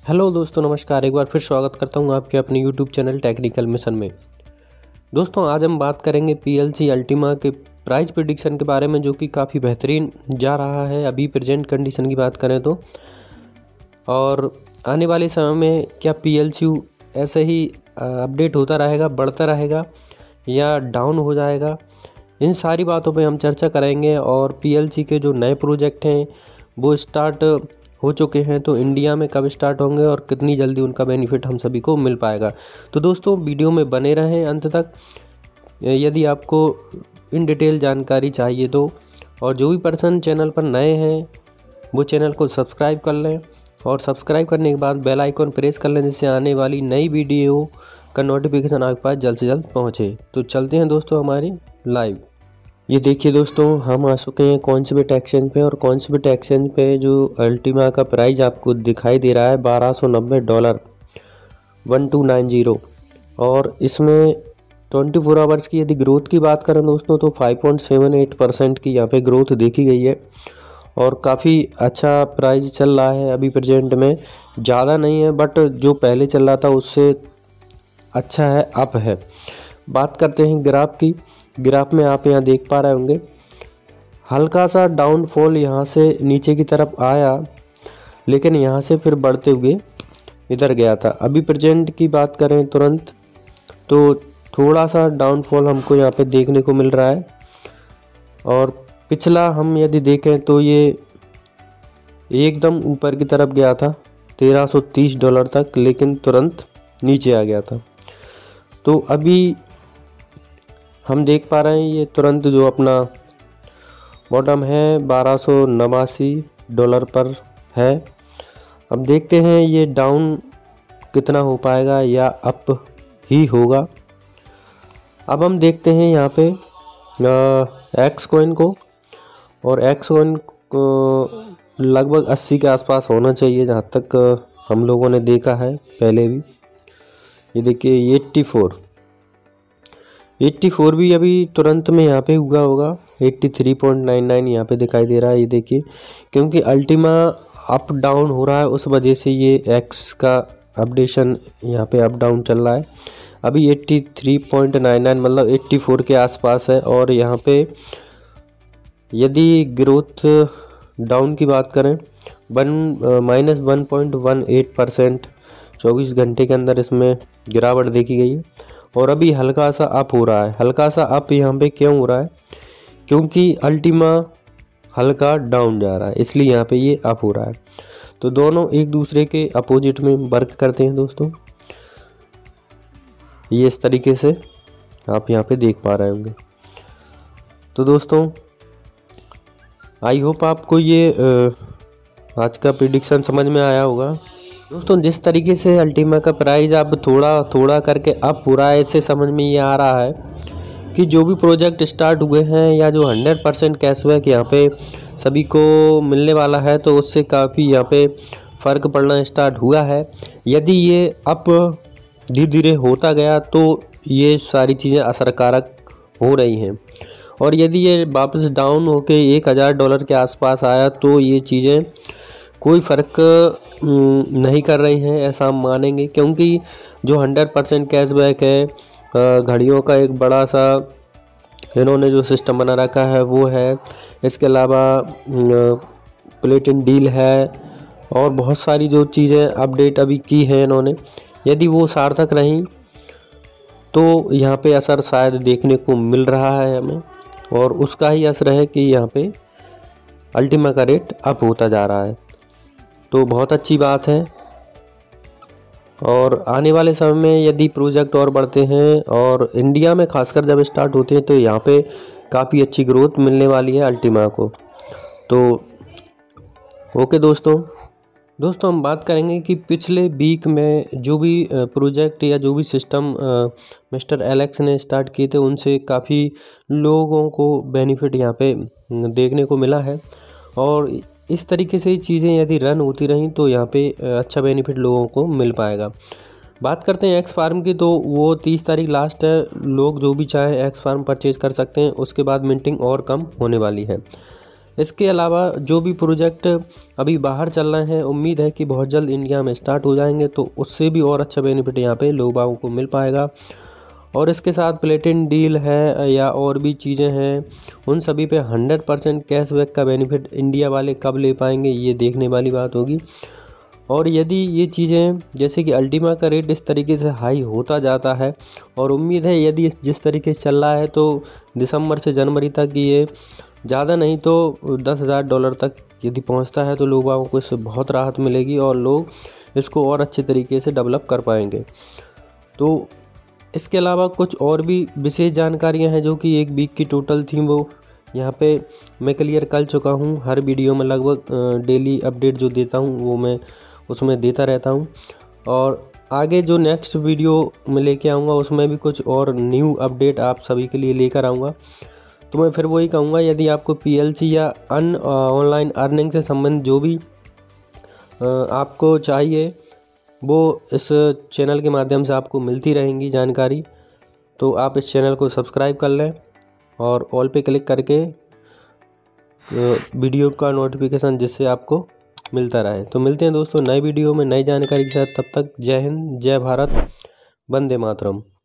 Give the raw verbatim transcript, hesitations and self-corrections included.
Hello दोस्तों, नमस्कार। एक बार फिर स्वागत करता हूं आपके अपने यूट्यूब चैनल टेक्निकल मिशन में। दोस्तों, आज हम बात करेंगे पीएलसी अल्टीमा के प्राइस प्रेडिक्शन के बारे में, जो कि काफ़ी बेहतरीन जा रहा है अभी प्रेजेंट कंडीशन की बात करें तो। और आने वाले समय में क्या पीएलसी ऐसे ही अपडेट होता रहेगा, बढ़ता रहेगा या डाउन हो जाएगा, इन सारी बातों पे हम चर्चा करेंगे। और पीएलसी के जो नए प्रोजेक्ट हैं वो स्टार्ट हो चुके हैं, तो इंडिया में कब स्टार्ट होंगे और कितनी जल्दी उनका बेनिफिट हम सभी को मिल पाएगा। तो दोस्तों, वीडियो में बने रहें अंत तक। यदि आपको इन डिटेल जानकारी चाहिए तो, और जो भी पर्सन चैनल पर नए हैं वो चैनल को सब्सक्राइब कर लें, और सब्सक्राइब करने के बाद बेल आइकन प्रेस कर लें, जिससे आने वाली नई वीडियो का नोटिफिकेशन आपके पास जल्द से जल्द पहुँचे। तो चलते हैं दोस्तों हमारी लाइव। ये देखिए दोस्तों, हम आ चुके हैं कॉइन्सबिट एक्सचेंज पे, और कॉइन्सबिट एक्सचेंज पे जो अल्टीमा का प्राइस आपको दिखाई दे रहा है बारह सौ नब्बे dollar one two nine zero. और इसमें ट्वेंटी फोर आवर्स की यदि ग्रोथ की बात करें दोस्तों, तो five point seven eight percent की यहाँ पे ग्रोथ देखी गई है। और काफ़ी अच्छा प्राइस चल रहा है अभी प्रेजेंट में। ज़्यादा नहीं है, बट जो पहले चल रहा था उससे अच्छा है, अप है। बात करते हैं ग्राफ की। ग्राफ में आप यहाँ देख पा रहे होंगे हल्का सा डाउनफॉल यहाँ से नीचे की तरफ आया, लेकिन यहाँ से फिर बढ़ते हुए इधर गया था। अभी प्रेजेंट की बात करें तुरंत, तो थोड़ा सा डाउनफॉल हमको यहाँ पे देखने को मिल रहा है। और पिछला हम यदि देखें तो ये एकदम ऊपर की तरफ गया था तेरह सौ तीस डॉलर तक, लेकिन तुरंत नीचे आ गया था। तो अभी हम देख पा रहे हैं ये तुरंत जो अपना बॉटम है बारह सौ नवासी डॉलर पर है। अब देखते हैं ये डाउन कितना हो पाएगा या अप ही होगा। अब हम देखते हैं यहाँ पे एक्स कॉइन को, और एक्स कॉइन को लगभग अस्सी के आसपास होना चाहिए, जहाँ तक हम लोगों ने देखा है पहले भी। ये देखिए एट्टी फोर एट्टी फोर भी अभी तुरंत में यहाँ पे हुआ होगा। Eighty three point nine nine यहाँ पे दिखाई दे रहा है। ये देखिए, क्योंकि अल्टीमा अप डाउन हो रहा है, उस वजह से ये एक्स का अपडेशन यहाँ पे अप डाउन चल रहा है। अभी eighty three point nine nine मतलब एट्टी फोर के आसपास है। और यहाँ पे यदि ग्रोथ डाउन की बात करें, one minus one point one eight percent चौबीस घंटे के अंदर इसमें गिरावट देखी गई है। और अभी हल्का सा अप हो रहा है। हल्का सा अप यहाँ पे क्यों हो रहा है? क्योंकि अल्टीमा हल्का डाउन जा रहा है, इसलिए यहाँ पे ये अप हो रहा है। तो दोनों एक दूसरे के अपोजिट में वर्क करते हैं दोस्तों। ये इस तरीके से आप यहाँ पे देख पा रहे होंगे। तो दोस्तों, आई होप आपको ये आज का प्रेडिक्शन समझ में आया होगा। दोस्तों, जिस तरीके से अल्टीमा का प्राइस अब थोड़ा थोड़ा करके अप हो रहा है, इससे समझ में ये आ रहा है कि जो भी प्रोजेक्ट स्टार्ट हुए हैं, या जो हंड्रेड परसेंट कैशबैक यहाँ पे सभी को मिलने वाला है, तो उससे काफ़ी यहाँ पे फ़र्क पड़ना स्टार्ट हुआ है। यदि ये अप धीरे धीरे होता गया तो ये सारी चीज़ें असरकारक हो रही हैं। और यदि ये वापस डाउन होके एक हज़ार डॉलर के आसपास आया, तो ये चीज़ें कोई फ़र्क नहीं कर रही हैं, ऐसा हम मानेंगे। क्योंकि जो हंड्रेड परसेंट कैशबैक है, घड़ियों का एक बड़ा सा इन्होंने जो सिस्टम बना रखा है वो है। इसके अलावा प्लेटिन डील है, और बहुत सारी जो चीज़ें अपडेट अभी की है इन्होंने, यदि वो सार्थक रहीं तो यहाँ पे असर शायद देखने को मिल रहा है हमें। और उसका ही असर है कि यहाँ पे अल्टीमा का रेट अप होता जा रहा है, तो बहुत अच्छी बात है। और आने वाले समय में यदि प्रोजेक्ट और बढ़ते हैं, और इंडिया में खासकर जब स्टार्ट होते हैं, तो यहाँ पे काफ़ी अच्छी ग्रोथ मिलने वाली है अल्टीमा को। तो ओके दोस्तों दोस्तों हम बात करेंगे कि पिछले वीक में जो भी प्रोजेक्ट या जो भी सिस्टम मिस्टर एलेक्स ने स्टार्ट किए थे, उनसे काफ़ी लोगों को बेनिफिट यहाँ पे देखने को मिला है। और इस तरीके से ही चीज़ें यदि रन होती रहीं तो यहाँ पे अच्छा बेनिफिट लोगों को मिल पाएगा। बात करते हैं एक्स फार्म की, तो वो तीस तारीख लास्ट है। लोग जो भी चाहे एक्स फार्म परचेज़ कर सकते हैं, उसके बाद मिंटिंग और कम होने वाली है। इसके अलावा जो भी प्रोजेक्ट अभी बाहर चल रहे हैं, उम्मीद है कि बहुत जल्द इंडिया में स्टार्ट हो जाएंगे, तो उससे भी और अच्छा बेनिफिट यहाँ पे लोगों को मिल पाएगा। और इसके साथ प्लेटिन डील है या और भी चीज़ें हैं, उन सभी पे हंड्रेड परसेंट कैशबैक का बेनिफिट इंडिया वाले कब ले पाएंगे, ये देखने वाली बात होगी। और यदि ये चीज़ें जैसे कि अल्टीमा का रेट इस तरीके से हाई होता जाता है, और उम्मीद है यदि जिस तरीके से चल रहा है तो दिसंबर से जनवरी तक ये ज़्यादा नहीं तो दस हज़ार डॉलर तक यदि पहुंचता है, तो लोगों को इससे बहुत राहत मिलेगी और लोग इसको और अच्छे तरीके से डेवलप कर पाएंगे। तो इसके अलावा कुछ और भी विशेष जानकारियां हैं जो कि एक वीक की टोटल थी, वो यहाँ पे मैं क्लियर कर चुका हूँ। हर वीडियो में लगभग डेली अपडेट जो देता हूँ वो मैं उसमें देता रहता हूँ, और आगे जो नेक्स्ट वीडियो में लेके आऊँगा उसमें भी कुछ और न्यू अपडेट आप सभी के लिए लेकर आऊँगा। तो मैं फिर वही कहूँगा, यदि आपको पीएलसी या अन ऑनलाइन अर्निंग से संबंधित जो भी आपको चाहिए वो इस चैनल के माध्यम से आपको मिलती रहेंगी जानकारी। तो आप इस चैनल को सब्सक्राइब कर लें और ऑल पे क्लिक करके वीडियो का नोटिफिकेशन जिससे आपको मिलता रहे। तो मिलते हैं दोस्तों नए वीडियो में नई जानकारी के साथ, तब तक जय हिंद, जय भारत, वंदे मातरम।